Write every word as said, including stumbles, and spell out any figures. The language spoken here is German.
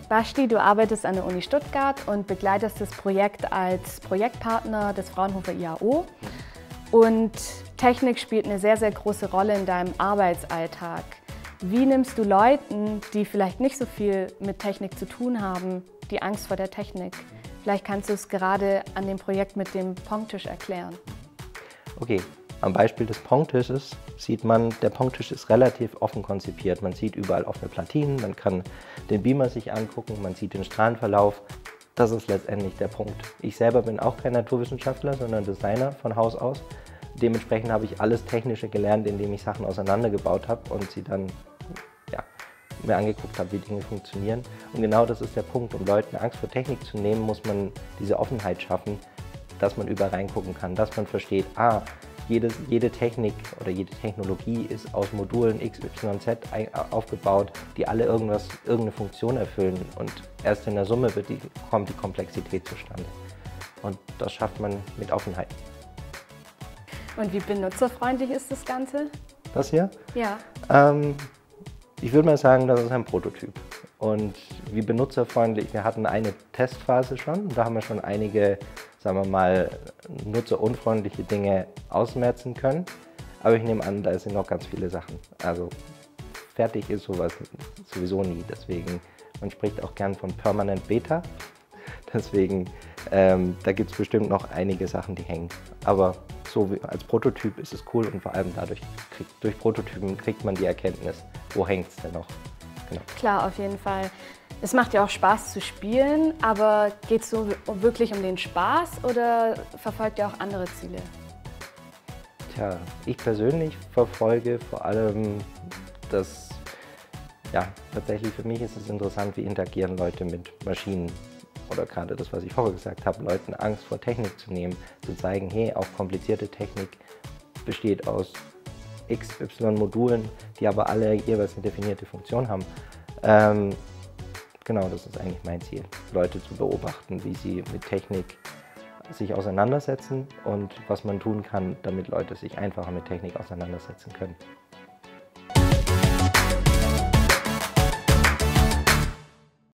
Basti, du arbeitest an der Uni Stuttgart und begleitest das Projekt als Projektpartner des Fraunhofer I A O. Und Technik spielt eine sehr, sehr große Rolle in deinem Arbeitsalltag. Wie nimmst du Leuten, die vielleicht nicht so viel mit Technik zu tun haben, die Angst vor der Technik? Vielleicht kannst du es gerade an dem Projekt mit dem Pongtisch erklären. Okay, am Beispiel des Pongtisches sieht man, der Pongtisch ist relativ offen konzipiert. Man sieht überall offene Platinen, man kann den Beamer sich angucken, man sieht den Strahlenverlauf. Das ist letztendlich der Punkt. Ich selber bin auch kein Naturwissenschaftler, sondern Designer von Haus aus. Dementsprechend habe ich alles Technische gelernt, indem ich Sachen auseinandergebaut habe und sie dann ja, mir angeguckt habe, wie Dinge funktionieren. Und genau das ist der Punkt. Um Leuten Angst vor Technik zu nehmen, muss man diese Offenheit schaffen, dass man überall reingucken kann, dass man versteht, ah, jedes, jede Technik oder jede Technologie ist aus Modulen X, Y, Z aufgebaut, die alle irgendwas, irgendeine Funktion erfüllen. Und erst in der Summe wird die, kommt die Komplexität zustande. Und das schafft man mit Offenheit. Und wie benutzerfreundlich ist das Ganze? Das hier? Ja. Ähm, ich würde mal sagen, das ist ein Prototyp. Und wie benutzerfreundlich, wir hatten eine Testphase schon, da haben wir schon einige, sagen wir mal, nutzerunfreundliche Dinge ausmerzen können. Aber ich nehme an, da sind noch ganz viele Sachen. Also fertig ist sowas sowieso nie. Deswegen, man spricht auch gern von Permanent Beta. Deswegen, ähm, da gibt es bestimmt noch einige Sachen, die hängen. Aber so wie, als Prototyp ist es cool und vor allem dadurch, kriegt, durch Prototypen kriegt man die Erkenntnis, wo hängt es denn noch. Genau. Klar, auf jeden Fall. Es macht ja auch Spaß zu spielen, aber geht es so wirklich um den Spaß oder verfolgt ihr auch andere Ziele? Tja, ich persönlich verfolge vor allem das, ja, tatsächlich für mich ist es interessant, wie interagieren Leute mit Maschinen. Oder gerade das, was ich vorher gesagt habe, Leuten Angst vor Technik zu nehmen, zu zeigen, hey, auch komplizierte Technik besteht aus X Y Modulen, die aber alle jeweils eine definierte Funktion haben. Ähm, genau, das ist eigentlich mein Ziel, Leute zu beobachten, wie sie mit Technik sich auseinandersetzen und was man tun kann, damit Leute sich einfacher mit Technik auseinandersetzen können.